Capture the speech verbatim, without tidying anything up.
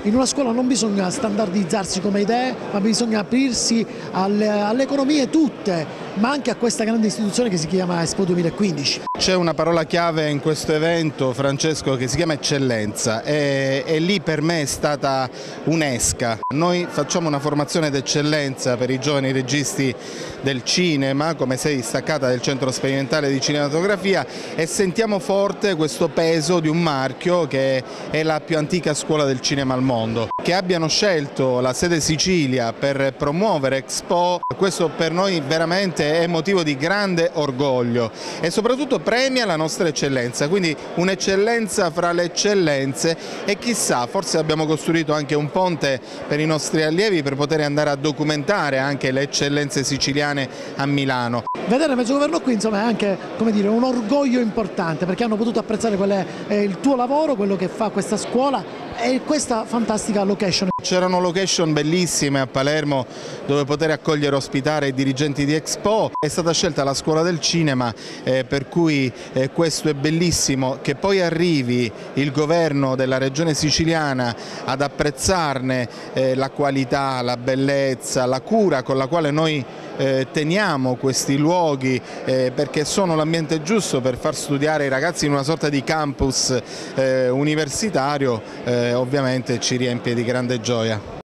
In una scuola non bisogna standardizzarsi come idee, ma bisogna aprirsi alle, alle economie tutte, ma anche a questa grande istituzione che si chiama Expo duemilaquindici. C'è una parola chiave in questo evento, Francesco, che si chiama eccellenza e, e lì per me è stata un'esca. Noi facciamo una formazione d'eccellenza per i giovani registi del cinema, come sede distaccata del Centro Sperimentale di Cinematografia, e sentiamo forte questo peso di un marchio che è la più antica scuola del cinema al mondo. Che abbiano scelto la sede Sicilia per promuovere Expo, questo per noi veramente è motivo di grande orgoglio e soprattutto premia la nostra eccellenza, quindi un'eccellenza fra le eccellenze e chissà, forse abbiamo costruito anche un ponte per i nostri allievi per poter andare a documentare anche le eccellenze siciliane a Milano. Vedere Mezzogoverno qui insomma è anche, come dire, un orgoglio importante perché hanno potuto apprezzare qual è eh, il tuo lavoro, quello che fa questa scuola e questa fantastica location. C'erano location bellissime a Palermo dove poter accogliere e ospitare i dirigenti di Expo. È stata scelta la scuola del cinema eh, per cui eh, questo è bellissimo, che poi arrivi il governo della regione siciliana ad apprezzarne eh, la qualità, la bellezza, la cura con la quale noi eh, teniamo questi luoghi eh, perché sono l'ambiente giusto per far studiare i ragazzi in una sorta di campus eh, universitario, eh, ovviamente ci riempie di grande gioia.